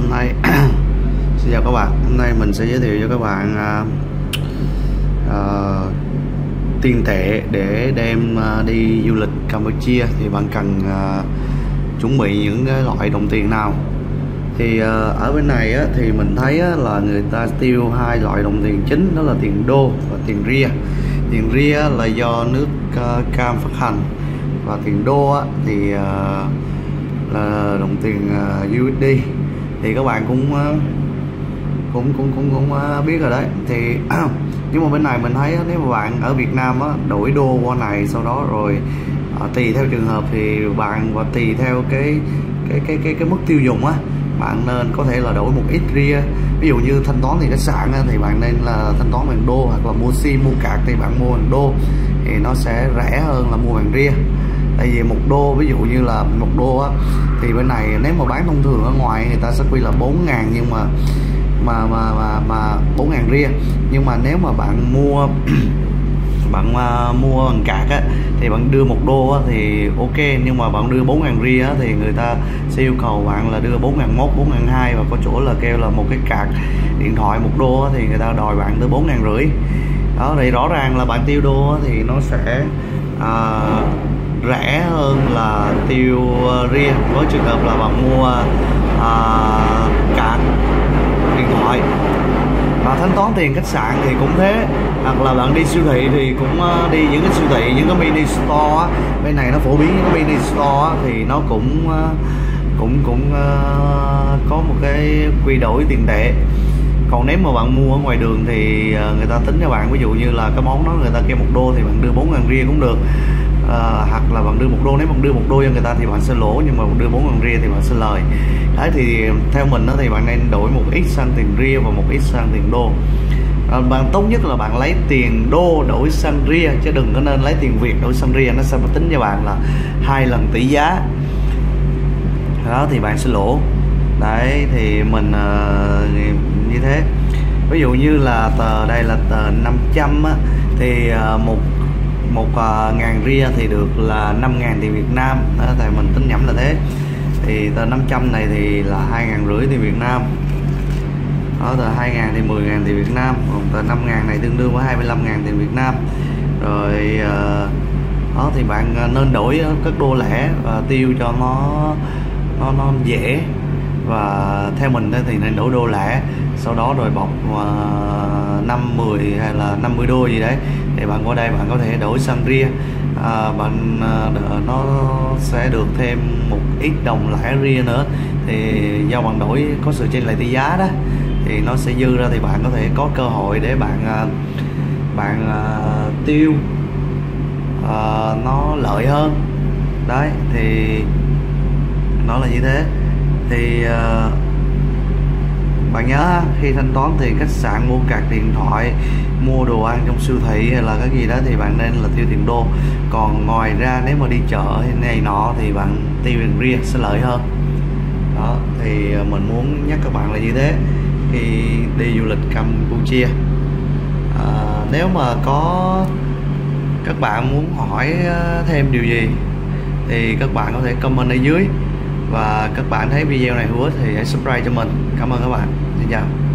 Hôm nay xin chào các bạn. Hôm nay mình sẽ giới thiệu cho các bạn tiền tệ để đem đi du lịch Campuchia. Thì bạn cần chuẩn bị những cái loại đồng tiền nào? Thì ở bên này á, thì mình thấy á, là người ta tiêu hai loại đồng tiền chính, đó là tiền đô và tiền ria. Tiền ria là do nước Cam phát hành, và tiền đô á, thì là đồng tiền USD. Thì các bạn cũng biết rồi đấy. Thì nhưng mà bên này mình thấy nếu mà bạn ở Việt Nam á, đổi đô qua này, sau đó rồi tùy theo trường hợp thì bạn, và tùy theo cái mức tiêu dùng á, bạn nên có thể là đổi một ít ria. Ví dụ như thanh toán thì khách sạn á, thì bạn nên là thanh toán bằng đô, hoặc là mua sim mua card thì bạn mua bằng đô, thì nó sẽ rẻ hơn là mua bằng ria. Tại vì một đô, ví dụ như là một đô á, thì bên này nếu mà bán thông thường ở ngoài người ta sẽ quy là 4.000, nhưng mà 4.000 ria. Nhưng mà nếu mà bạn mua mua bằng card á, thì bạn đưa một đô á, thì ok. Nhưng mà bạn đưa 4.000 ria á, thì người ta sẽ yêu cầu bạn là đưa 4.100, 4.200, và có chỗ là kêu là một cái card điện thoại một đô á, thì người ta đòi bạn tới 4.500 đó. Thì rõ ràng là bạn tiêu đô á, thì nó sẽ rẻ hơn là tiêu ria. Với trường hợp là bạn mua card điện thoại. Và thanh toán tiền khách sạn thì cũng thế, hoặc là bạn đi siêu thị thì cũng đi những cái siêu thị, những cái mini store á, bên này nó phổ biến những cái mini store á, thì nó cũng có một cái quy đổi tiền tệ. Còn nếu mà bạn mua ở ngoài đường thì người ta tính cho bạn, ví dụ như là cái món đó người ta kêu 1 đô thì bạn đưa 4.000 ria cũng được. Hoặc là bạn đưa 1 đô, nếu bạn đưa 1 đô cho người ta thì bạn sẽ lỗ, nhưng mà bạn đưa 4.000 ria thì bạn sẽ lời. Đấy, thì theo mình đó, thì bạn nên đổi một ít sang tiền ria và một ít sang tiền đô. Bạn tốt nhất là bạn lấy tiền đô đổi sang ria, chứ đừng có nên lấy tiền Việt đổi sang ria, nó sẽ tính cho bạn là 2 lần tỷ giá đó, thì bạn sẽ lỗ. Đấy, thì mình như thế. Ví dụ như là tờ đây là tờ 500 á, thì một ngàn ria thì được là 5.000 tiền Việt Nam đó, thì mình tính nhẩm là thế. Thì tờ 500 này thì là 2.500 tiền Việt Nam đó, tờ 2.000 thì 10.000 tiền Việt Nam, còn tờ 5.000 này tương đương với 25.000 tiền Việt Nam rồi. Đó thì bạn nên đổi các đô lẻ và tiêu cho nó dễ. Và theo mình thì nên đổi đô lẻ, sau đó rồi bọc 5, 10 hay là 50 đô gì đấy, thì bạn qua đây bạn có thể đổi sang ria. Nó sẽ được thêm một ít đồng lẻ ria nữa, thì do bạn đổi có sự chênh lệch tỷ giá đó, thì nó sẽ dư ra, thì bạn có thể có cơ hội để bạn tiêu nó lợi hơn. Đấy, thì nó là như thế. Thì bạn nhớ khi thanh toán tiền khách sạn, mua card điện thoại, mua đồ ăn trong siêu thị hay là cái gì đó thì bạn nên là tiêu tiền đô. Còn ngoài ra nếu mà đi chợ hay này nọ thì bạn tiêu tiền ria sẽ lợi hơn đó. Thì mình muốn nhắc các bạn là như thế khi đi du lịch Campuchia. Nếu mà có các bạn muốn hỏi thêm điều gì thì các bạn có thể comment ở dưới. Và các bạn thấy video này hữu ích thì hãy subscribe cho mình. Cảm ơn các bạn. Xin chào.